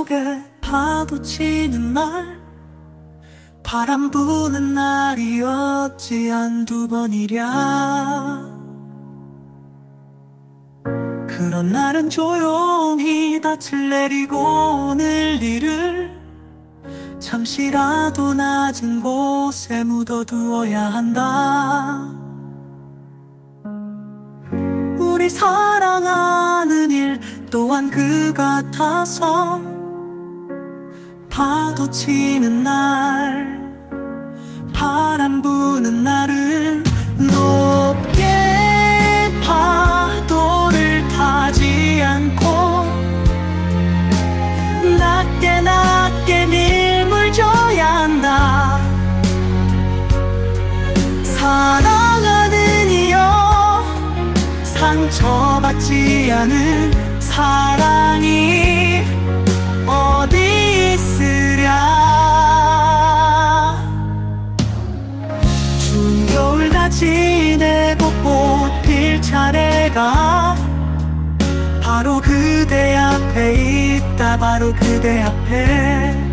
속에 파도 치는 날, 바람 부는 날이었지 한두 번이랴. 그런 날은 조용히 닻을 내리고 오늘 일을 잠시라도 낮은 곳에 묻어두어야 한다. 우리 사랑하는 일 또한 그 같아서 파도 치는 날, 바람 부는 날은 높게 파도를 타지 않고 낮게 낮게 밀물 줘야 한다. 사랑하는 이여, 상처받지 않은 사랑이 어디 있으랴. 추운 겨울 다 지내고 꽃 필 차례가 바로 그대 앞에 있다. 바로 그대 앞에